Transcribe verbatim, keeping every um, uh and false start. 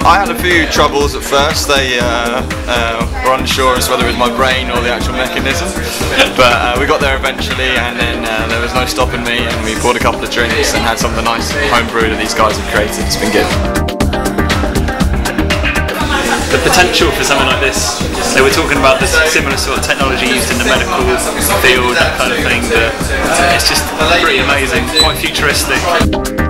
I had a few troubles at first. They uh, uh, were unsure as whether it was my brain or the actual mechanism, but uh, we got there eventually, and then uh, there was no stopping me, and we poured a couple of drinks and had some of the nice homebrew that these guys have created. It's been good. The potential for something like this, they were talking about this similar sort of technology used in the medical field, that kind of thing, but it's just pretty amazing, quite futuristic.